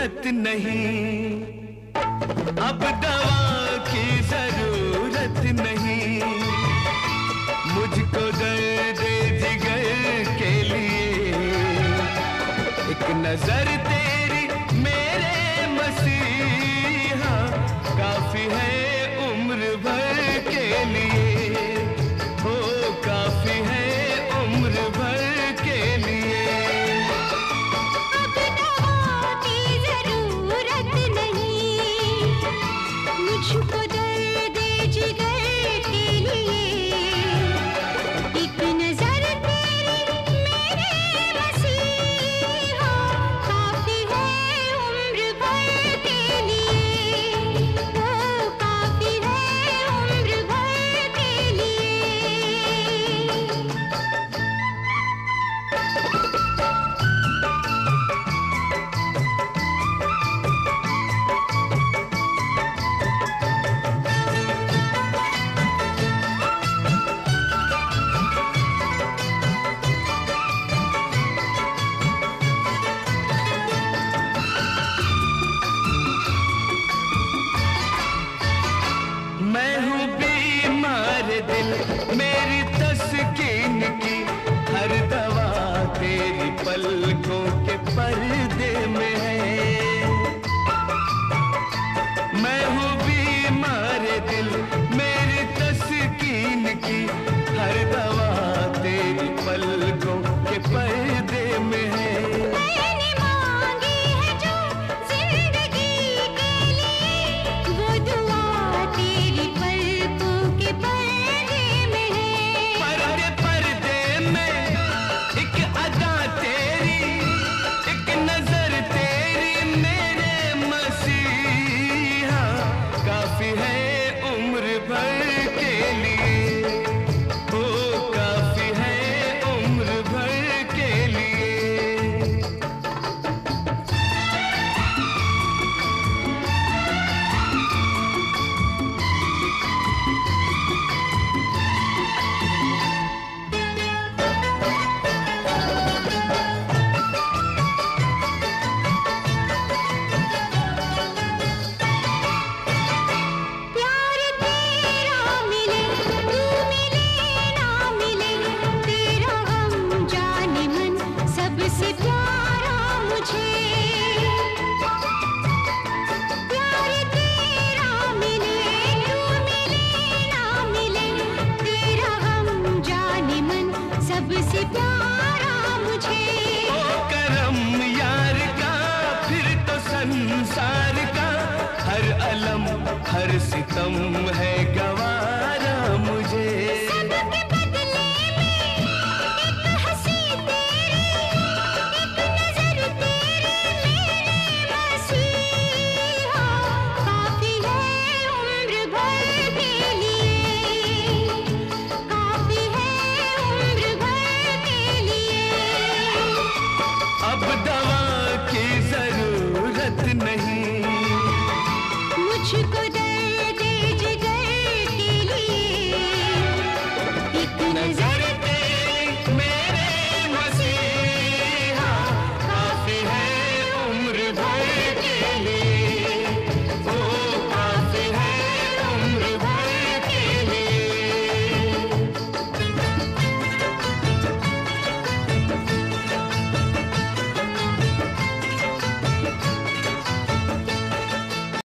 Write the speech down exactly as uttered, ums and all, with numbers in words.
जरूरत नहीं, अब दवा की जरूरत नहीं, मुझको दर्द जिगर के लिए एक नजर तेरी मेरे मसीहा काफी है उम्र भर के लिए, हो काफी है उम्र भर के लिए। मुझको दर्द जिगर के लिए एक नजर तेरी मेरे मसीहा काफी है उम्र भर के लिए, वो काफी है उम्र भर के लिए। मैं हूँ बीमार दिल, मेरी तस्कीन की हर दवा तेरी पलकों के पर्दे में है। मैं हूँ बीमार दिल, मेरी तस्कीन की हर दवा तेरी पलकों के पर्दे में है। मैंने मांगी है जो जिंदगी के लिए, वो दुआ तेरी पलकों के पर्दे में है। पर्दे पर्दे में एक अदा तेरी, एक नजर तेरी मेरे मसीहा काफी है उम्र भर के लिए, हो काफी है उम्र भर के लिए। प्यार तेरा मिले, तू मिले ना मिले, तेरा गम जाने मन सबसे प्यारा मुझे। प्यार तेरा मिले, तू मिले ना मिले, तेरा गम जाने मन सबसे प्यारा मुझे। ओ करम यार का फिर तो संसार का हर अलम हर सितम है गवारा मुझे। सबके बदले में एक हंसी तेरी, एक नजर तेरी मेरे मसीहा काफी है उम्र भर के लिए, काफी है उम्र भर के लिए। अब